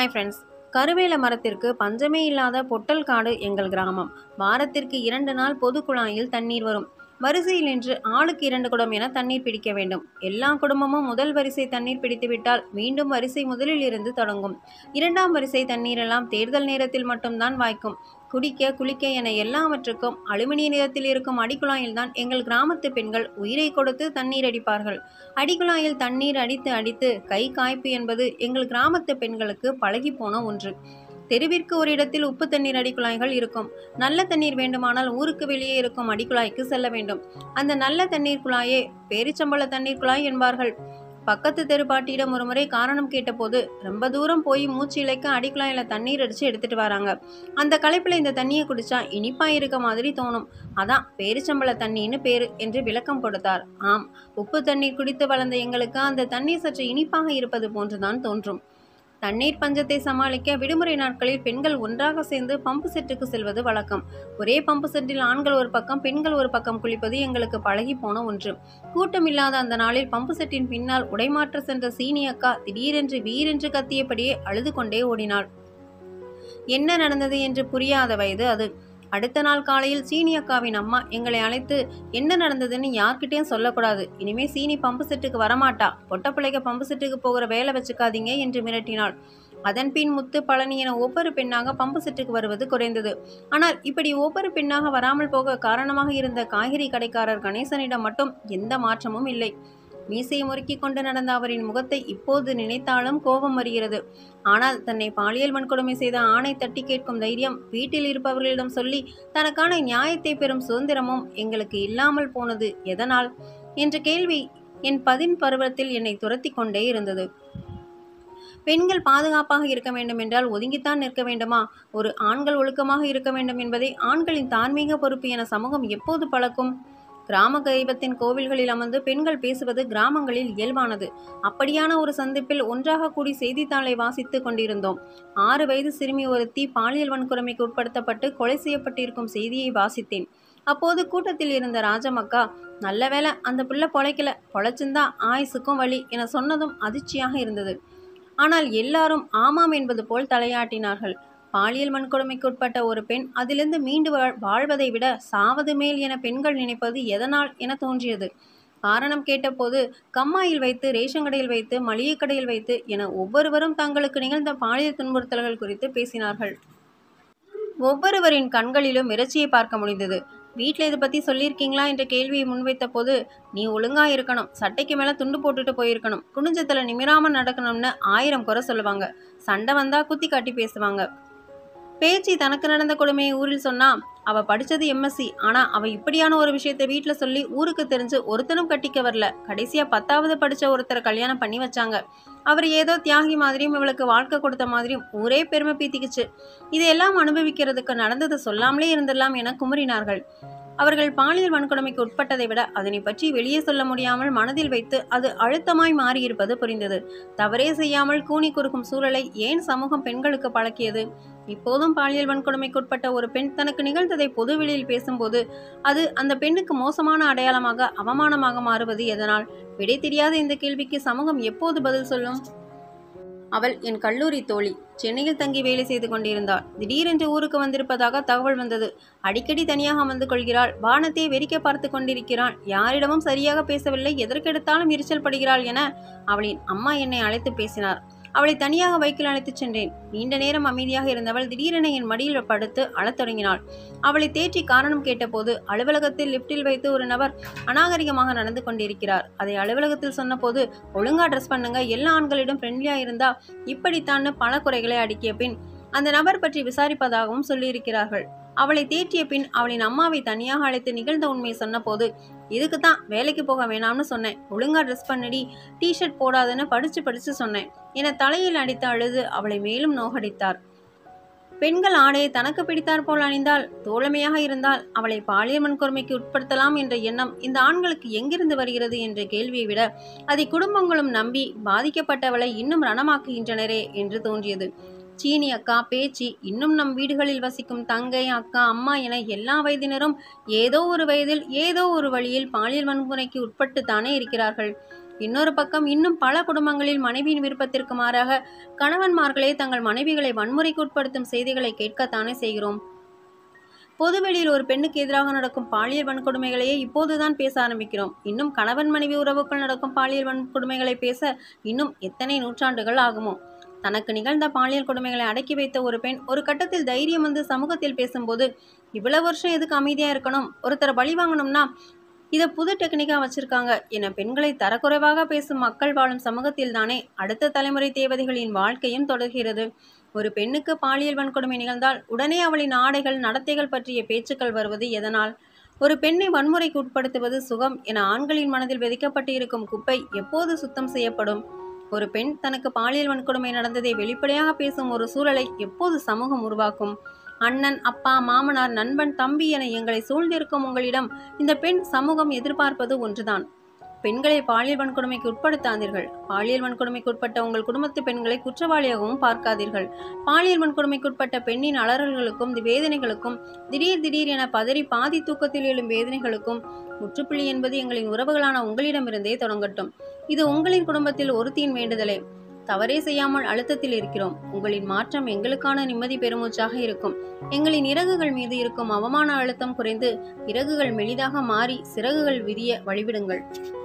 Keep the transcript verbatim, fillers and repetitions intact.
Hi friends, கருவேல மரத்திற்கு பஞ்சமே இல்லாத பொட்டல் காடு எங்கள் கிராமம். வாரத்திற்கு இரண்டு நாள் பொது குழாயில் தண்ணீர் வரும். வரிசையில் நின்று ஆளுக்கு இரண்டு குடம் என தண்ணீர் பிடிக்க வேண்டும். எல்லா குடும்பமும் முதல் வரிசை தண்ணீர் பிடித்துவிட்டால் மீண்டும் வரிசை முதலில் இருந்து தொடங்கும். இரண்டாம் வரிசை தண்ணீரெல்லாம் தேர்தல் நேரத்தில் மட்டும்தான் வாய்க்கும். குடிக்க குளிக்க என எல்லாவற்றுக்கும் அலுமினிய நிறத்தில் இருக்கும் அடிக்குழாயில்தான் எங்கள் கிராமத்து பெண்கள் உயிரை கொடுத்து தண்ணீர் அடிப்பார்கள். அடிக்குழாயில் தண்ணீர் அடித்து அடித்து கை காய்ப்பு என்பது எங்கள் கிராமத்து பெண்களுக்கு பழகி போன ஒன்று. தெருவிற்கு ஒரு இடத்தில் உப்பு தண்ணீர் அடிக்குழாய்கள் இருக்கும். நல்ல தண்ணீர் வேண்டுமானால் ஊருக்கு வெளியே இருக்கும் அடிக்குழாய்க்கு செல்ல வேண்டும். அந்த நல்ல தண்ணீர் குழாயே பேரிச்சம்பழ தண்ணீர் குழாய் என்பார்கள். பக்கத்து தெரு பாட்டியிடம் ஒரு முறை காரணம் கேட்டபோது, ரொம்ப தூரம் போய் மூச்சு இழைக்க அடிக்குழாயில தண்ணீர் அடிச்சு எடுத்துட்டு வராங்க. அந்த களைப்புல இந்த தண்ணியை குடிச்சா இனிப்பா இருக்க மாதிரி தோணும், அதான் பேரிச்சம்பழ தண்ணின்னு பேரு என்று விளக்கம் கொடுத்தார். ஆம், உப்பு தண்ணீர் குடித்து வளர்ந்த எங்களுக்கு அந்த தண்ணீர் சற்று இனிப்பாக இருப்பது போன்றுதான் தோன்றும். தண்ணீர் பஞ்சத்தை சமாளிக்க விடுமுறை நாட்களில் பெண்கள் ஒன்றாக சேர்ந்து பம்பு செட்டுக்கு செல்வது வழக்கம். ஒரே பம்பு செட்டில் ஆண்கள் ஒரு பக்கம் பெண்கள் ஒரு பக்கம் குளிப்பது எங்களுக்கு பழகி போன ஒன்று. கூட்டம் இல்லாத அந்த நாளில் பம்பு செட்டின் பின்னால் உடைமாற்ற சென்ற சீனி அக்கா திடீரென்று வீரென்று கத்தியபடியே அழுது கொண்டே ஓடினாள். என்ன நடந்தது என்று புரியாத வயது அது. அடுத்த நாள் காலையில் சீனி அக்காவின் அம்மா எங்களை அழைத்து, என்ன நடந்ததுன்னு யார்கிட்டையும் சொல்லக்கூடாது, இனிமே சீனி பம்பு செட்டுக்கு வரமாட்டா, பொட்ட பிள்ளைக பம்பு செட்டுக்கு போகிற வேலை வச்சுக்காதீங்க என்று மிரட்டினாள். அதன் பின் முத்து, பழனி என ஒவ்வொரு பெண்ணாக பம்பு செட்டுக்கு வருவது குறைந்தது. ஆனால் இப்படி ஒவ்வொரு பெண்ணாக வராமல் போக காரணமாக இருந்த காய்கறி கடைக்காரர் கணேசனிடம் மட்டும் எந்த மாற்றமும் இல்லை. மீசையை முறுக்கி கொண்டு நடந்த அவரின் முகத்தை இப்போது நினைத்தாலும் கோபம் வருகிறது. ஆனால் தன்னை பாலியல் வன்கொடுமை செய்த ஆணை தட்டி கேட்கும் தைரியம் வீட்டில் இருப்பவர்களிடம் சொல்லி தனக்கான நியாயத்தை பெறும் சுதந்திரமும் எங்களுக்கு இல்லாமல் போனது எதனால் என்ற கேள்வி என் பதின் பருவத்தில் என்னை துரத்தி கொண்டே இருந்தது. பெண்கள் பாதுகாப்பாக இருக்க வேண்டும் என்றால் ஒதுங்கித்தான் நிற்க வேண்டுமா? ஒரு ஆண்கள் ஒழுக்கமாக இருக்க வேண்டும் என்பதை ஆண்களின் தார்மீக பொறுப்பு என சமூகம் எப்போது பழக்கும்? கிராம தெய்வத்தின் கோவில்களில் அமர்ந்து பெண்கள் பேசுவது கிராமங்களில் இயல்பானது. அப்படியான ஒரு சந்திப்பில் ஒன்றாக கூடி செய்தித்தாளை வாசித்து கொண்டிருந்தோம். ஆறு வயது சிறுமி ஒருத்தி பாலியல் வன்கொடுமைக்கு உட்படுத்தப்பட்டு கொலை செய்யப்பட்டிருக்கும் செய்தியை வாசித்தேன். அப்போது கூட்டத்தில் இருந்த ராஜமக்கா, நல்ல வேளை அந்த பிள்ளை பொழைக்கல, பொழைச்சிருந்தா ஆயுசுக்கும் வழி என சொன்னதும் அதிர்ச்சியாக இருந்தது. ஆனால் எல்லாரும் ஆமாம் என்பது போல் தலையாட்டினார்கள். பாலியல் வன்கொடுமைக்கு உட்பட்ட ஒரு பெண் அதிலிருந்து மீண்டு வாழ்வதை விட சாவது மேல் என பெண்கள் நினைப்பது எதனால் என தோன்றியது. காரணம் கேட்டபோது கம்மாயில் வைத்து, ரேஷன் கடையில் வைத்து, மளிகை கடையில் வைத்து என ஒவ்வொருவரும் தங்களுக்கு நிகழ்ந்த பாலியல் துன்புறுத்தல்கள் குறித்து பேசினார்கள். ஒவ்வொருவரின் கண்களிலும் மிரட்சியை பார்க்க முடிந்தது. வீட்டில் இதை பற்றி சொல்லியிருக்கீங்களா என்ற கேள்வியை முன்வைத்த போது, நீ ஒழுங்கா இருக்கணும், சட்டைக்கு மேலே துண்டு போட்டுட்டு போயிருக்கணும், குனிஞ்சத்தில் நிமிராமல் நடக்கணும்னு ஆயிரம் குறை சொல்லுவாங்க. சண்டை வந்தால் குத்தி காட்டி பேசுவாங்க. பேச்சு தனக்கு நடந்த கொடுமையை ஊரில் சொன்னா, அவ படித்தது எம்எஸ்சி, ஆனால் அவ இப்படியான ஒரு விஷயத்தை வீட்டில் சொல்லி ஊருக்கு தெரிஞ்சு ஒருத்தனும் கட்டிக்க வரல. கடைசியாக பத்தாவது படித்த ஒருத்தரை கல்யாணம் பண்ணி வச்சாங்க. அவர் ஏதோ தியாகி மாதிரியும் இவளுக்கு வாழ்க்கை கொடுத்த மாதிரியும் ஊரே பெருமை பீத்திக்குச்சு. இதையெல்லாம் அனுபவிக்கிறதுக்கு நடந்ததை சொல்லாமலே இருந்துடலாம் என குமுறினார்கள். அவர்கள் பாலியல் வன்கொடுமைக்கு உட்பட்டதை விட அதனை பற்றி வெளியே சொல்ல முடியாமல் மனதில் வைத்து அது அழுத்தமாய் மாறியிருப்பது புரிந்தது. தவறே செய்யாமல் கூனி குறுக்கும் சூழலை ஏன் சமூகம் பெண்களுக்கு பழக்கியது? இப்போதும் பாலியல் வன்கொடுமைக்கு உட்பட்ட ஒரு பெண் தனக்கு நிகழ்ந்ததை பொதுவெளியில் பேசும்போது அது அந்த பெண்ணுக்கு மோசமான அடையாளமாக, அவமானமாக மாறுவது எதனால்? விடை தெரியாத இந்த கேள்விக்கு சமூகம் எப்போது பதில் சொல்லும்? அவள் என் கல்லூரி தோழி. சென்னையில் தங்கி வேலை செய்து கொண்டிருந்தாள். திடீரென்று ஊருக்கு வந்திருப்பதாக தகவல் வந்தது. அடிக்கடி தனியாக வந்து கொள்கிறாள். வானத்தை வெறிக்க பார்த்து கொண்டிருக்கிறாள். யாரிடமும் சரியாக பேசவில்லை. எதற்கெடுத்தாலும் எரிச்சல் படுகிறாள் என அவளின் அம்மா என்னை அழைத்து பேசினார். அவளை தனியாக பைக்கில் அழைத்துச் சென்றேன். நீண்ட நேரம் அமைதியாக இருந்தவள் திடீரென என் மடியில் படுத்து அழத் தொடங்கினாள். அவளை தேற்றி காரணம் கேட்டபோது, அலுவலகத்தில் லிப்டில் வைத்து ஒரு நபர் அநாகரிகமாக நடந்து கொண்டிருக்கிறார். அதை அலுவலகத்தில் சொன்னபோது, ஒழுங்கா ட்ரெஸ் பண்ணுங்க, எல்லா ஆண்களிடம் ஃப்ரெண்ட்லியா இருந்தா இப்படித்தான்னு பல குறைகளை அடுக்கிய பின் அந்த நபர் பற்றி விசாரிப்பதாகவும் சொல்லியிருக்கிறார்கள். அவளை தேற்றிய பின் அவளின் அம்மாவை தனியாக அழைத்து நிகழ்ந்த உண்மையை சொன்ன போது, இதுக்கு தான் வேலைக்கு போக வேணாம்னு சொன்னேன், ஒழுங்கா ட்ரெஸ் பண்ணடி, டிஷர்ட் போடாதுன்னு படிச்சு படிச்சு சொன்னேன் என தலையில் அடித்து அழுது அவளை மேலும் நோகடித்தார். பெண்கள் ஆடையை தனக்கு பிடித்தார் போல் அணிந்தால், தோழமையாக இருந்தால் அவளை பாலியல் வன்கொடுமைக்கு உட்படுத்தலாம் என்ற எண்ணம் இந்த ஆண்களுக்கு எங்கிருந்து வருகிறது என்ற கேள்வியை விட, அதை குடும்பங்களும் நம்பி பாதிக்கப்பட்டவளை இன்னும் ரணமாக்குகின்றனரே என்று தோன்றியது. சீனி அக்கா, பேச்சி, இன்னும் நம் வீடுகளில் வசிக்கும் தங்கை, அக்கா, அம்மா என எல்லா வயதினரும் ஏதோ ஒரு வயதில் ஏதோ ஒரு வழியில் பாலியல் வன்முறைக்கு உட்பட்டுத்தானே இருக்கிறார்கள். இன்னொரு பக்கம் இன்னும் பல குடும்பங்களில் மனைவியின் விருப்பத்திற்கு மாறாக கணவன்மார்களே தங்கள் மனைவிகளை வன்முறைக்கு உட்படுத்தும் செய்திகளை கேட்கத்தானே செய்கிறோம். பொதுவெளியில் ஒரு பெண்ணுக்கு எதிராக நடக்கும் பாலியல் வன்கொடுமைகளையே இப்போதுதான் பேச ஆரம்பிக்கிறோம். இன்னும் கணவன் மனைவி உறவுக்குள் நடக்கும் பாலியல் வன்கொடுமைகளை பேச இன்னும் எத்தனை நூற்றாண்டுகள் ஆகுமோ? தனக்கு நிகழ்ந்த பாலியல் கொடுமைகளை அடக்கி வைத்த ஒரு பெண் ஒரு கட்டத்தில் தைரியம் வந்து சமூகத்தில் பேசும்போது, இவ்வளவு வருஷம் எதுக்கு அமைதியா இருக்கணும், ஒருத்தரை பழி வாங்கணும்னா இதை புது டெக்னிக்கா வச்சிருக்காங்க என பெண்களை தரக்குறைவாக பேசும் மக்கள் வாழும் சமூகத்தில் தானே அடுத்த தலைமுறை தேவதைகளின் வாழ்க்கையும் தொடர்கிறது. ஒரு பெண்ணுக்கு பாலியல் வன்கொடுமை நிகழ்ந்தால் உடனே அவளின் ஆடைகள், நடத்தைகள் பற்றிய பேச்சுக்கள் வருவது எதனால்? ஒரு பெண்ணை வன்முறைக்கு உட்படுத்துவது சுகம் என ஆண்களின் மனதில் விதைக்கப்பட்டு இருக்கும் குப்பை எப்போது சுத்தம் செய்யப்படும்? ஒரு பெண் தனக்கு பாலியல் வன்கொடுமை நடந்ததை வெளிப்படையாக பேசும் ஒரு சூழலை எப்போது சமூகம் உருவாக்கும்? அண்ணன், அப்பா, மாமனார், நண்பன், தம்பி என எங்களை சூழ்ந்திருக்கும் உங்களிடம் இந்த பெண் சமூகம் எதிர்பார்ப்பது ஒன்றுதான். பெண்களை பாலியல் வன்கொடுமைக்கு உட்படுத்தாதீர்கள். பாலியல் வன்கொடுமைக்கு உட்பட்ட உங்கள் குடும்பத்து பெண்களை குற்றவாளியாகவும் பார்க்காதீர்கள். பாலியல் வன்கொடுமைக்கு உட்பட்ட பெண்ணின் அலறல்களுக்கும் வேதனைகளுக்கும், திடீர் திடீர் என பதறி பாதி தூக்கத்தில் எழும் வேதனைகளுக்கும் முற்றுப்புள்ளி என்பது எங்களின் உறவுகளான உங்களிடமிருந்தே தொடங்கட்டும். இது உங்களின் குடும்பத்தில் ஒருத்தியின் வேண்டுதலே. தவறே செய்யாமல் அழுத்தத்தில் இருக்கிறோம். உங்களின் மாற்றம் எங்களுக்கான நிம்மதி பெருமூச்சாக இருக்கும். எங்களின் இறகுகள் மீது இருக்கும் அவமான அழுத்தம் குறைந்து இறகுகள் மெலிதாக மாறி சிறகுகள் விரிய வழிவிடுங்கள்.